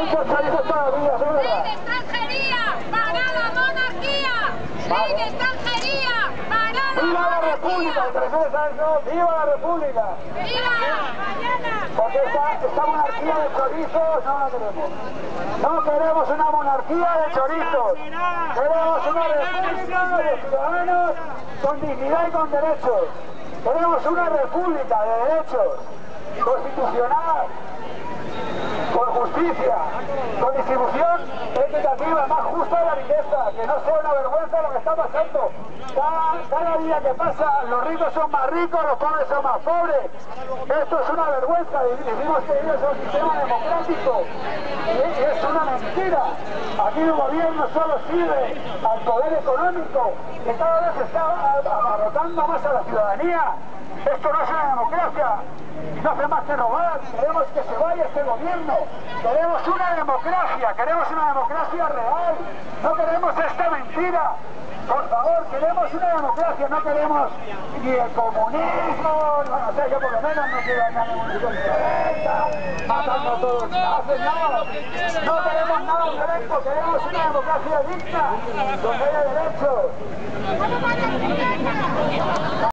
muchos chorizos todavía, ¿sí? ¡Ley de extranjería! ¡Para la monarquía! ¡Ley de extranjería! ¡Para la ¡Viva la monarquía! República! ¿Te refieres a eso? ¡Viva la República! ¡Viva! ¡Mañana! Porque esta monarquía de chorizos no la queremos. No queremos una monarquía de chorizos. Queremos una república de ciudadanos con dignidad y con derechos. Queremos una república de derechos, constitucional, con justicia, con distribución equitativa, más justa de la riqueza, que no sea una vergüenza lo que está pasando. Cada día que pasa, los ricos son más ricos, los pobres son más pobres. Esto es una vergüenza, decimos que es un sistema democrático, y es una mentira. Aquí el gobierno solo sirve al poder económico, que cada vez está abarrotando más a la ciudadanía. Esto no es una democracia, no hace más que robar. Queremos que se vaya este gobierno, queremos una democracia real, no queremos esta mentira. Por favor, queremos una democracia, no queremos ni el comunismo, no sé, yo por lo menos no quiero nada de munición matando a todos. No queremos nada violento, queremos una democracia digna, donde haya derechos.